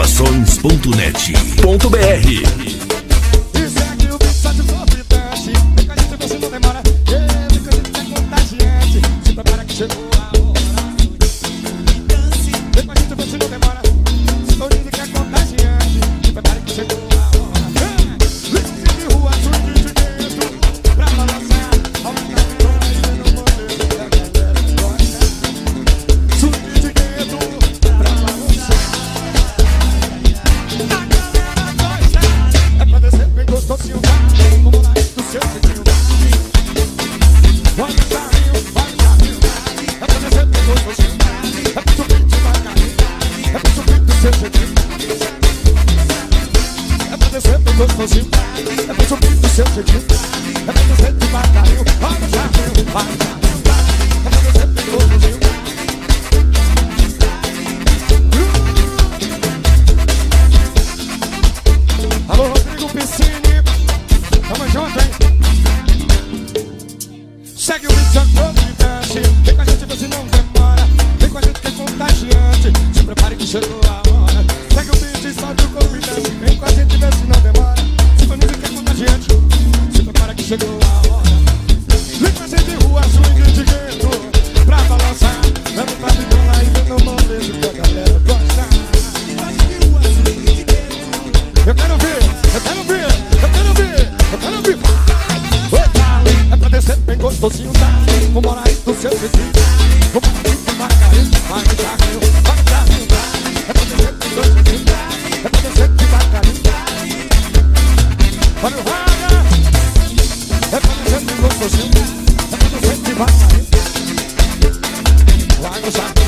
Produções.net.br. Alô, Rodrigo Piscine, tamo junto, hein? Segue o vídeo, convidante. Vem com a gente, você não demora. Vem com a gente que é contagiante. Se prepare que chegou a hora. Segue o vídeo e sobe o convidante. Vem com a gente, vê se não demora. Sintoniza que é contagiante. Se prepara que chegou a hora. Vem com a gente, rua, swing de gueto, pra balançar. Vamos pra viola e vem no momento que a galera gosta. Eu quero ver, eu quero ver, eu quero ver, eu quero ver. É pra descer bem gostosinho, tá? Vou morar aí do seu jeitinho. Vou morar aí do Macarinho, vai me dar meu, vai me dar meu. É pra descer bem gostosinho, é pra descer devagarinho. Olha o raga. É pra descer bem gostosinho, é pra descer devagarinho. Vai gostar.